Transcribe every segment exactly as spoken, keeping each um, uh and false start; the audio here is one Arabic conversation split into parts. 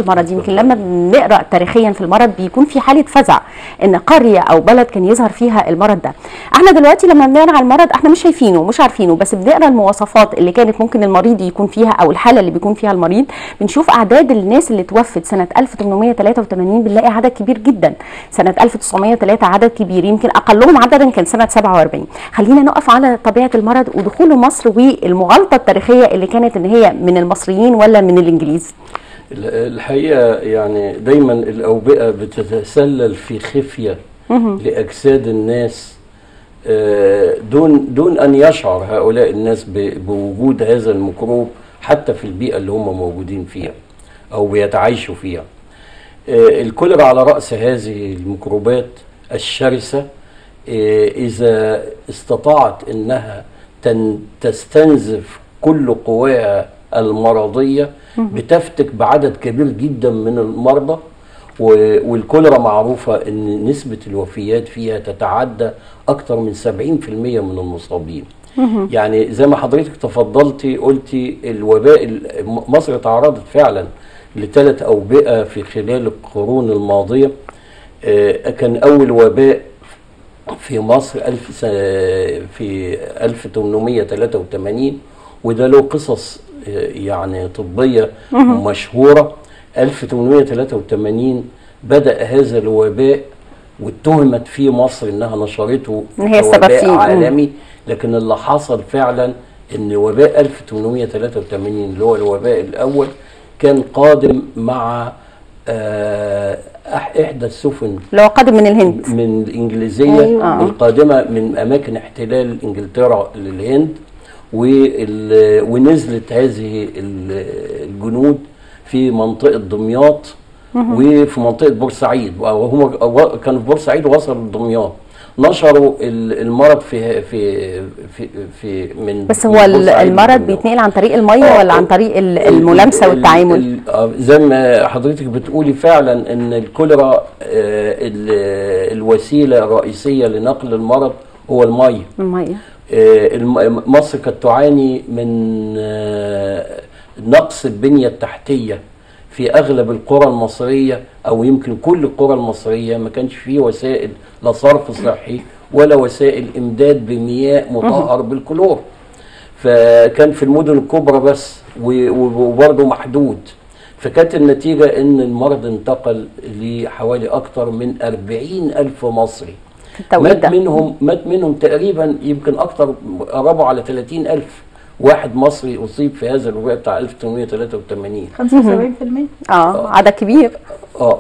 المرض. يمكن لما بنقرا تاريخيا في المرض بيكون في حاله فزع ان قريه او بلد كان يظهر فيها المرض ده. احنا دلوقتي لما بنقرا على المرض احنا مش شايفينه ومش عارفينه، بس بنقرا المواصفات اللي كانت ممكن المريض يكون فيها او الحاله اللي بيكون فيها المريض. بنشوف اعداد الناس اللي توفت سنه ألف وثمانمائة وثلاثة وثمانين، بنلاقي عدد كبير جدا. سنه ألف وتسعمائة وثلاثة عدد كبير، يمكن اقلهم عددا كان سنه سبعة وأربعين. خلينا نقف على طبيعه المرض ودخول مصر والمغالطه التاريخيه اللي كانت ان هي من المصريين ولا من الانجليز. الحقيقه يعني دايما الاوبئه بتتسلل في خفيه لاجساد الناس دون دون ان يشعر هؤلاء الناس بوجود هذا الميكروب حتى في البيئه اللي هم موجودين فيها او بيتعايشوا فيها. الكوليرا على راس هذه الميكروبات الشرسه، اذا استطاعت انها تستنزف كل قواها المرضيه بتفتك بعدد كبير جدا من المرضى. والكوليرا معروفه ان نسبه الوفيات فيها تتعدى اكثر من سبعين بالمئة من المصابين. يعني زي ما حضرتك تفضلتي قلتي الوباء، مصر تعرضت فعلا لثلاث اوبئه في خلال القرون الماضيه. كان اول وباء في مصر ألف في ألف وثمانمائة وثلاثة وثمانين، وده له قصص يعني طبيه مشهوره. ألف وثمانمائة وثلاثة وثمانين بدأ هذا الوباء واتهمت فيه مصر انها نشرته كوباء عالمي، لكن اللي حصل فعلا ان وباء ألف وثمانمائة وثلاثة وثمانين اللي هو الوباء الاول كان قادم مع آه احدى السفن اللي هو قادم من الهند، من الانجليزيه. أيوة. القادمه من اماكن احتلال انجلترا للهند، ونزلت هذه الجنود في منطقه دمياط وفي منطقه بورسعيد، وهم كانوا في بورسعيد ووصلوا لدمياط. نشروا المرض في في في, في من بس هو المرض بيتنقل عن طريق الميه ولا عن طريق الملامسه والتعامل؟ زي ما حضرتك بتقولي فعلا ان الكوليرا الوسيله الرئيسيه لنقل المرض هو الميه. الميه. مصر كانت تعاني من نقص البنيه التحتيه في اغلب القرى المصريه، او يمكن كل القرى المصريه ما كانش فيه وسائل لا صرف صحي ولا وسائل امداد بمياه مطهر بالكلور. فكان في المدن الكبرى بس وبرضه محدود. فكانت النتيجه ان المرض انتقل لحوالي اكثر من أربعين ألف مصري. مات منهم مات منهم تقريبا يمكن اكثر، قربوا على ثلاثين ألف واحد مصري اصيب في هذا الوباء بتاع ألف وثمانمائة وثلاثة وثمانين. خمسة وسبعين بالمئة. اه عدد كبير. اه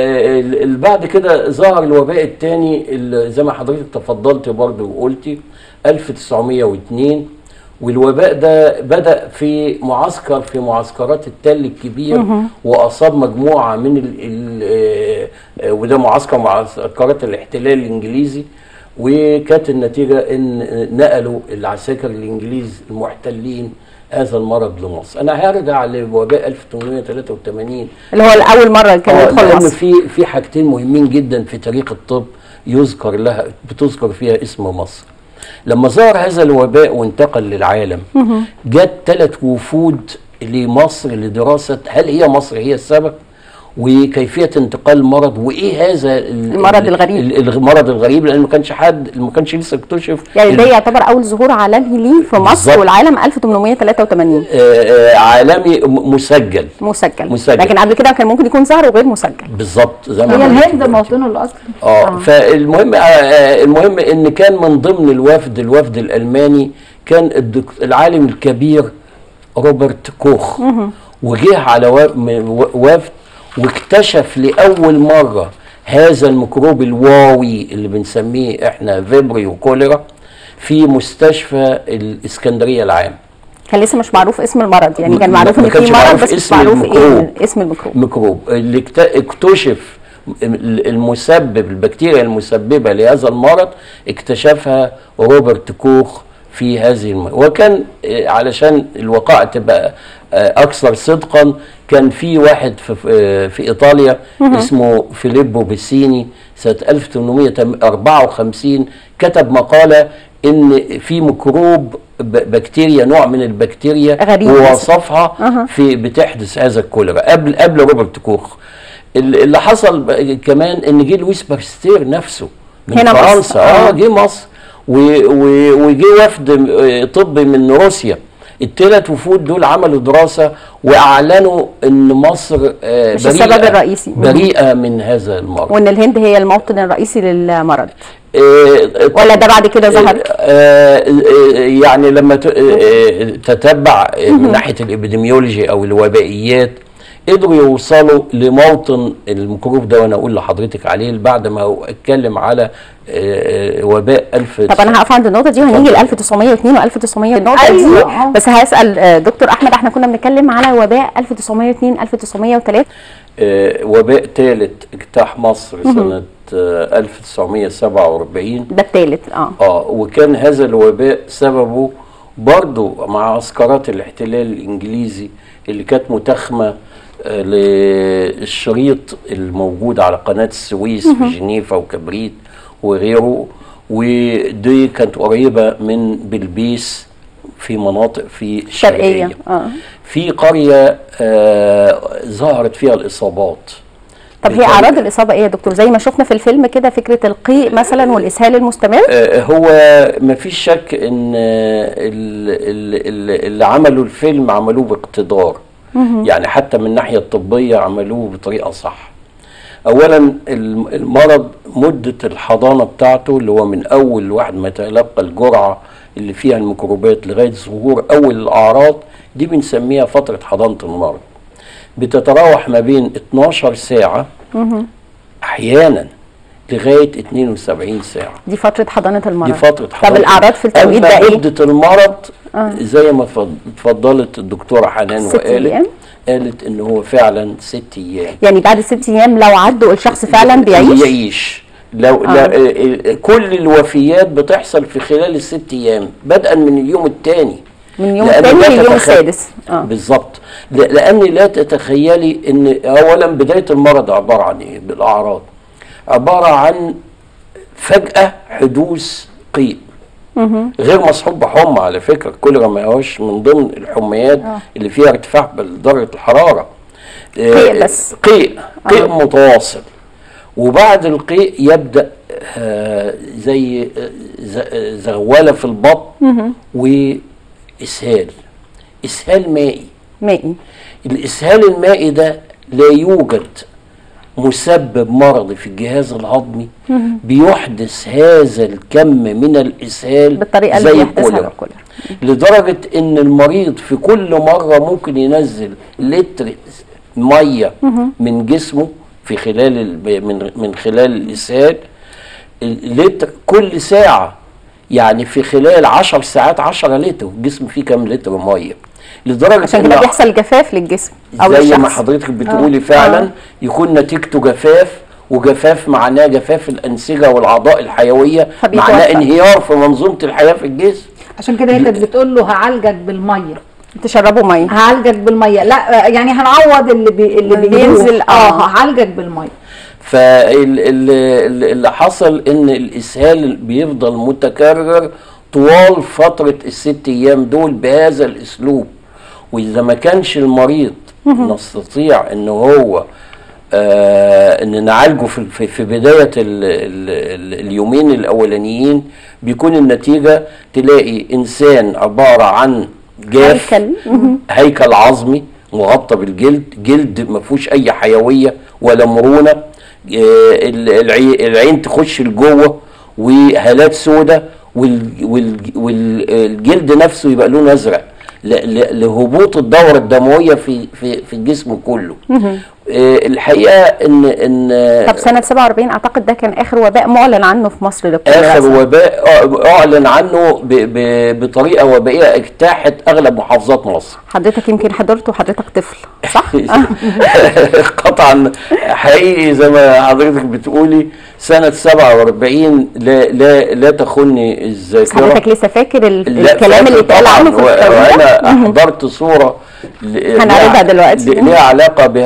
فبعد كده ظهر الوباء الثاني زي ما حضرتك تفضلتي برضه وقلتي ألف وتسعمائة واثنين، والوباء ده بدأ في معسكر في معسكرات التل الكبير واصاب مجموعه من ال ال وده معسكر معسكرات الاحتلال الانجليزي. وكانت النتيجه ان نقلوا العساكر الانجليز المحتلين هذا المرض لمصر. انا هرجع لوباء ألف وثمانمائة وثلاثة وثمانين اللي هو الاول مره كان يدخل مصر. في في حاجتين مهمين جدا في تاريخ الطب يذكر لها بتذكر فيها اسم مصر. لما ظهر هذا الوباء وانتقل للعالم جت ثلاث وفود لمصر لدراسه هل هي مصر هي السبب، وكيفيه انتقال المرض، وايه هذا المرض الغريب المرض الغريب لان ما كانش حد ما كانش لسه اكتشف. يعني ده يعتبر اول ظهور عالمي ليه في مصر بالزبط. والعالم ألف وثمانمائة وثلاثة وثمانين. آه عالمي مسجل مسجل مسجل لكن قبل كده كان ممكن يكون ظهر وغير مسجل. بالظبط زي ما هي الهند موطنه الاصلي. اه, آه. فالمهم آه المهم ان كان من ضمن الوفد الوفد الالماني كان العالم الكبير روبرت كوخ، وجه على وفد واكتشف لأول مرة هذا الميكروب الواوي اللي بنسميه احنا فيبريو كوليرا في مستشفى الإسكندرية العام. كان لسه مش معروف اسم المرض، يعني كان معروف ان في مرض بس مش معروف ايه اسم الميكروب. ميكروب اللي اكتشف المسبب البكتيريا المسببة لهذا المرض اكتشفها روبرت كوخ في هذه المرض. وكان علشان الوقائع تبقى اكثر صدقا كان في واحد في, في ايطاليا اسمه فيليبو بيسيني سنه ألف وثمانمائة وأربعة وخمسين كتب مقاله ان في ميكروب بكتيريا، نوع من البكتيريا غريب ووصفها أه. في بتحدث هذا الكوليرا قبل قبل روبرت كوخ. اللي حصل كمان ان جه لويس باستير نفسه من هنا فرنسا، اه جه مصر، وجه وفد طبي من روسيا. الثلاث وفود دول عملوا دراسه واعلنوا ان مصر مش بريئة السبب الرئيسي بريئه من هذا المرض، وان الهند هي الموطن الرئيسي للمرض. آه ولا ده بعد كده ظهر؟ آه يعني لما تتبع من ناحيه الابيديميولوجي او الوبائيات قدروا يوصلوا لموطن الميكروب ده، وانا اقول لحضرتك عليه بعد ما اتكلم على وباء ألف. طب انا هقف عند النقطه دي وهنيجي ل ألف وتسعمية واثنين و1900 النقطه أيوة. دي بس هسال دكتور احمد، احنا كنا بنتكلم على وباء ألف وتسعمية واثنين ألف وتسعمية وثلاثة. آه وباء ثالث اجتاح مصر سنه آه ألف وتسعمية وسبعة وأربعين، ده الثالث. اه اه وكان هذا الوباء سببه برضه معسكرات الاحتلال الانجليزي اللي كانت متاخمه للشريط الموجود على قناة السويس في جنيفا وكبريت وغيره، ودي كانت قريبة من بلبيس في مناطق في الشرقية. آه. في قرية آه ظهرت فيها الإصابات. طب هي أعراض الإصابة إيه يا دكتور؟ زي ما شفنا في الفيلم كده، فكرة القيء مثلا والإسهال المستمر؟ آه هو ما فيش شك إن اللي عملوا الفيلم عملوه باقتدار، يعني حتى من الناحية الطبية عملوه بطريقة صح. أولا المرض مدة الحضانة بتاعته اللي هو من أول واحد ما يتلقى الجرعة اللي فيها الميكروبات لغاية ظهور أول الأعراض دي بنسميها فترة حضانة المرض، بتتراوح ما بين اتناشر ساعة أحيانا لغاية اتنين وسبعين ساعة. دي فترة حضانة المرض. دي فترة حضانة. طب الأعراض في التوقيت ده إيه؟ مدة المرض آه. زي ما اتفضلت الدكتورة حنان وقالت، قالت ان هو فعلا ست ايام. يعني بعد ست ايام لو عدوا الشخص فعلا بيعيش؟ يعيش. لو آه. لا كل الوفيات بتحصل في خلال الست ايام بدءا من اليوم الثاني، من اليوم الثاني لليوم السادس. آه. بالظبط، لان لا تتخيلي ان اولا بدايه المرض عباره عن ايه بالاعراض؟ عباره عن فجاه حدوث قيء غير مصحوب بحمى. على فكره الكوليرا ما هوش من ضمن الحميات آه. اللي فيها ارتفاع بدرجه الحراره. قيء بس قيء قيء آه. متواصل، وبعد القيء يبدا آه زي زغوله في البطن واسهال، اسهال مائي. مائي. الاسهال المائي ده لا يوجد مسبب مرضي في الجهاز الهضمي بيحدث هذا الكم من الاسهال بالطريقه اللي بيحدثها الكوليرا، لدرجه ان المريض في كل مره ممكن ينزل لتر ميه من جسمه في خلال من من خلال الاسهال، لتر كل ساعه، يعني في خلال عشر ساعات عشرة لتر. الجسم فيه كام لتر ميه؟ لدرجه عشان كده بيحصل جفاف للجسم او زي للشخص. ما حضرتك بتقولي آه. فعلا آه. يكون نتيجته جفاف، وجفاف معناه جفاف الانسجه والاعضاء الحيويه، معناه انهيار في منظومه الحياه في الجسم. عشان كده هي كانت بتقول له هعالجك بالميه، تشربوا ميه، هعالجك بالميه، لا يعني هنعوض اللي بي اللي بينزل اه, آه هعالجك بالميه. فاللي حصل ان الاسهال بيفضل متكرر طوال فتره الست ايام دول بهذا الاسلوب، واذا ما كانش المريض نستطيع ان هو آه ان نعالجه في, في بدايه ال ال ال اليومين الاولانيين، بيكون النتيجه تلاقي انسان عباره عن جاف، هيكل هيكل عظمي مغطى بالجلد، جلد ما فيهوش اي حيويه ولا مرونه، آه العين تخش لجوه وهالات سوداء، والجلد نفسه يبقى لونه ازرق لهبوط الدوره الدمويه في في في الجسم كله. آه الحقيقه ان ان طب سنه سبعة وأربعين اعتقد ده كان اخر وباء معلن عنه في مصر للكوليرا. اخر وباء اعلن عنه ب ب بطريقه وبائيه اجتاحت اغلب محافظات مصر. حضرتك يمكن حضرته وحضرتك طفل صح؟ قطعا حقيقي زي ما حضرتك بتقولي سنه سبعة وأربعين لا لا لا تخني الذاكره. حضرتك لسه فاكر الكلام اللي اتقال عنه في التوقيت؟ وانا احضرت صوره هنعرضها دلوقتي ليها علاقه بهذا الموضوع.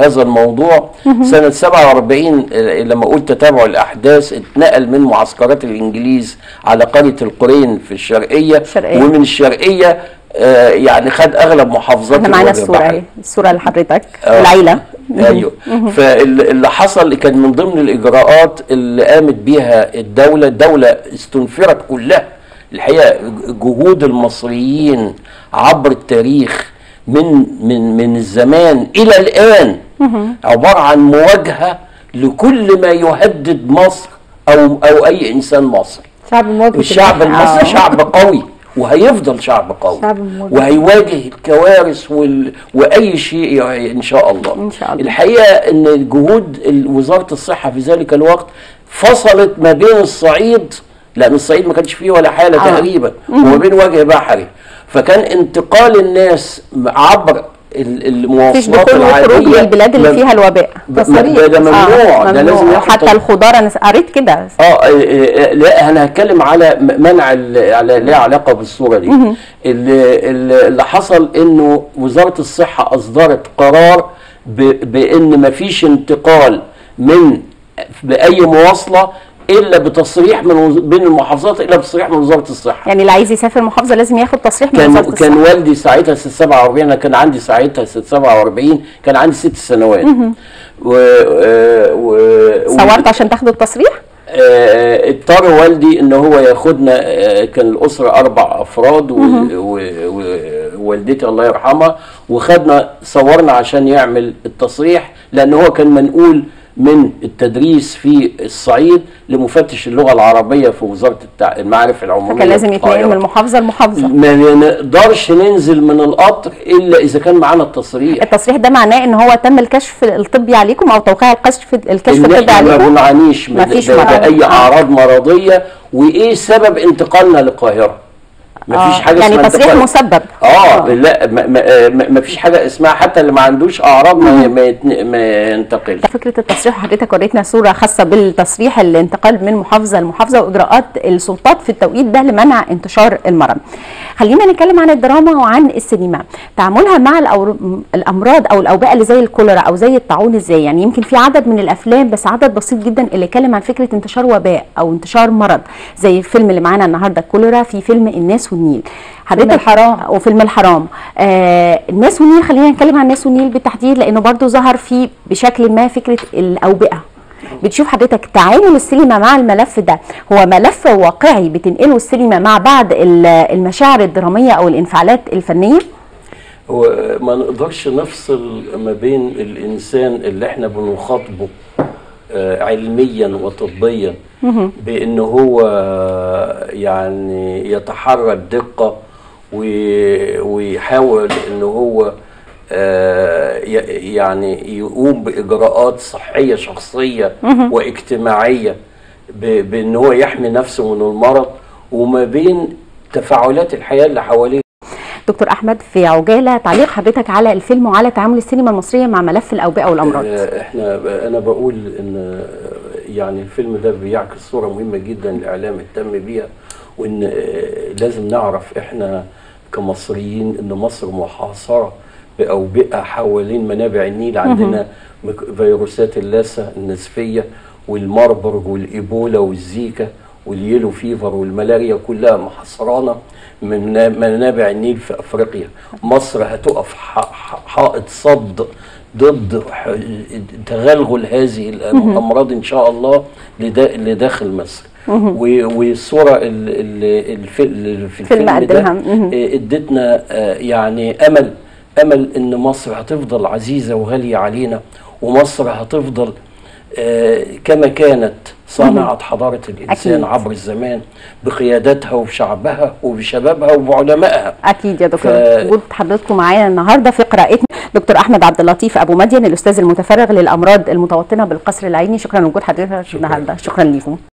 الموضوع. سنة سبعة وأربعين لما قلت تتابع الأحداث، اتنقل من معسكرات الإنجليز على قرية القرين في الشرقية, الشرقية. ومن الشرقية آه يعني خد أغلب محافظات احنا معانا الصورة اهي، الصورة لحضرتك والعيلة. ايوه. فاللي حصل كان من ضمن الإجراءات اللي قامت بيها الدولة. الدولة استنفرت كلها الحقيقة. جهود المصريين عبر التاريخ من من من الزمان الى الان عباره عن مواجهه لكل ما يهدد مصر او او اي انسان مصري. شعب مواجه. الشعب المصري شعب قوي وهيفضل شعب قوي، شعب مواجه. وهيواجه الكوارث وال... واي شيء ان شاء الله. ان شاء الله. الحقيقه ان جهود وزاره الصحه في ذلك الوقت فصلت ما بين الصعيد، لان الصعيد ما كانش فيه ولا حاله آه. تقريبا، وما بين وجه بحري، فكان انتقال الناس عبر المواصلات العاديه للبلاد اللي فيها الوباء تصريح ده ممنوع. آه. ده لازم ياخد حتى الخضار انا قريت كده. اه لا انا هتكلم على منع على ليه علاقه بالصوره دي. اللي, اللي حصل انه وزاره الصحه اصدرت قرار بان مفيش انتقال من باي مواصله الا بتصريح من بين المحافظات، الا بتصريح من وزاره الصحه. يعني اللي عايز يسافر محافظه لازم ياخد تصريح من وزاره الصحه. كان والدي ساعتها سنه سبعة وأربعين، انا كان عندي ساعتها سنه سبعة وأربعين كان عندي ست سنوات. و, و... صورت عشان تاخدوا التصريح؟ اضطر والدي ان هو ياخدنا. كان الاسره اربع افراد ووالدتي الله يرحمها، وخدنا صورنا عشان يعمل التصريح، لان هو كان منقول من التدريس في الصعيد لمفتش اللغه العربيه في وزاره المعارف العموميه. فكان لازم يتنقل من محافظه لمحافظه. ما نقدرش ننزل من القطر الا اذا كان معانا التصريح. التصريح ده معناه ان هو تم الكشف الطبي عليكم او توقيع الكشف الكشف الطبي عليكم؟ ما بنعانيش من اي اعراض مرضيه. وايه سبب انتقالنا للقاهره؟ ما فيش حاجه يعني اسمها تصريح مسبب. اه, آه. لا ما, ما, ما فيش حاجه اسمها حتى اللي ما عندوش اعراض ما, ما, ما ينتقلش. فكره التصريح، حضرتك وريتنا صوره خاصه بالتصريح الانتقال من محافظه لمحافظه واجراءات السلطات في التوقيت ده لمنع انتشار المرض. خلينا نتكلم عن الدراما وعن السينما، تعاملها مع الامراض او الاوبئه اللي زي الكوليرا او زي الطاعون ازاي؟ يعني يمكن في عدد من الافلام بس عدد بسيط جدا اللي اتكلم عن فكره انتشار وباء او انتشار مرض، زي الفيلم اللي معانا النهارده الكوليرا، في فيلم الناس والنيل. فيلم الحرام وفيلم الحرام. آه الناس والنيل، خلينا نتكلم عن الناس والنيل بالتحديد لانه برضو ظهر فيه بشكل ما فكره الاوبئه. بتشوف حضرتك تعامل السينما مع الملف ده هو ملف واقعي بتنقله السينما مع بعض المشاعر الدراميه او الانفعالات الفنيه؟ هو ما نقدرش نفصل ما بين الانسان اللي احنا بنخاطبه علميا وطبيا بانه هو يعني يتحرى الدقه ويحاول انه هو يعني يقوم باجراءات صحيه شخصيه واجتماعيه بان هو يحمي نفسه من المرض، وما بين تفاعلات الحياه اللي حواليه. دكتور احمد، في عجاله تعليق حضرتك على الفيلم وعلى تعامل السينما المصريه مع ملف الاوبئه والامراض. احنا انا بقول ان يعني الفيلم ده بيعكس صوره مهمه جدا الاعلام اهتم بيها، وان لازم نعرف احنا كمصريين ان مصر محاصره باوبئه حوالين منابع النيل. عندنا فيروسات اللثه النسفيه والماربرج والايبولا والزيكا واليلو فيفر والملاريا كلها محصرانا من منابع النيل في افريقيا. مصر هتقف حائط صد ضد تغلغل هذه الامراض ان شاء الله لداخل مصر. والصوره اللي في الفيلم ده ادتنا يعني امل امل ان مصر هتفضل عزيزه وغاليه علينا، ومصر هتفضل كما كانت صانعة حضارة الإنسان أكيد. عبر الزمان بقيادتها وبشعبها وبشبابها وبعلمائها. أكيد يا دكتور. وجود حضرتكم معانا النهارده في قراءتنا دكتور أحمد عبد اللطيف أبو مدين، الأستاذ المتفرغ للأمراض المتوطنة بالقصر العيني. شكرا لوجود حضرتك النهارده. شكرا ليكم.